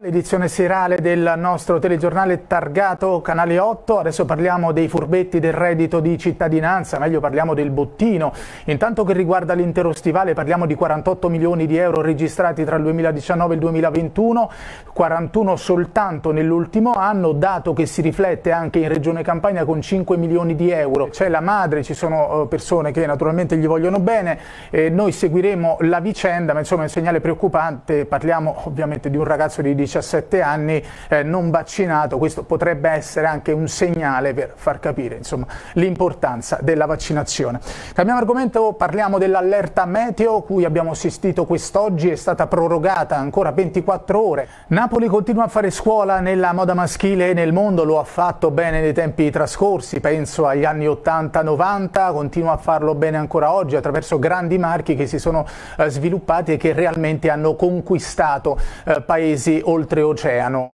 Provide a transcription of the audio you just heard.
L'edizione serale del nostro telegiornale targato Canale 8, adesso parliamo dei furbetti del reddito di cittadinanza, meglio parliamo del bottino. Intanto che riguarda l'intero stivale parliamo di 48 milioni di euro registrati tra il 2019 e il 2021, 41 soltanto nell'ultimo anno, dato che si riflette anche in Regione Campania con 5 milioni di euro. C'è la madre, ci sono persone che naturalmente gli vogliono bene, noi seguiremo la vicenda, ma insomma è un segnale preoccupante, parliamo ovviamente di un ragazzo di 17 anni non vaccinato. Questo potrebbe essere anche un segnale per far capire l'importanza della vaccinazione. Cambiamo argomento, parliamo dell'allerta meteo cui abbiamo assistito quest'oggi, è stata prorogata ancora 24 ore. Napoli continua a fare scuola nella moda maschile e nel mondo, lo ha fatto bene nei tempi trascorsi, penso agli anni 80-90, continua a farlo bene ancora oggi attraverso grandi marchi che si sono sviluppati e che realmente hanno conquistato paesi oltreoceano.